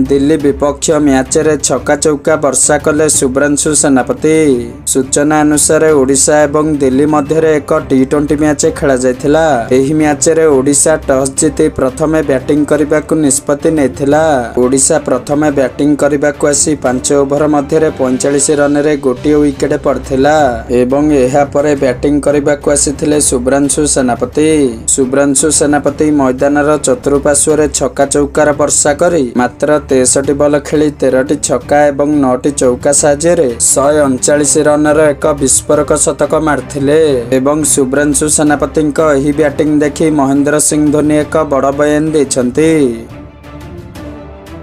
दिल्ली विपक्ष मैच रे छक्का चौका वर्षा कले शुभ्रांशु सेनापति। सूचना अनुसार ओडिशा एवं दिल्ली मध्य एक टी20 मैच खेला जायथिला। एही मैच रे ओडिशा टॉस जीति प्रथमे बैटिंग करने को निष्पत्ति नेथिला। ओडिशा प्रथमे बैटिंग करने को आसी 5 ओवर मध्य 45 रन रे गोटे विकेट पड़थिला एवं एहा परे बैटिंग करने को आसीथिले शुभ्रांशु सेनापति। शुभ्रांशु सेनापति मैदान चतुर्पार्श्व छक्का चौकार वर्षा करी मात्र 63 बल खेली 13टी छक्का एवं 9टी चौका साहाय्य 139 रन एक विस्फोरक शतक मारथिले एवं शुभ्रांशु सेनापति एही बैटिंग देखि महेंद्र सिंह धोनी एक बड़ बयान देछंती।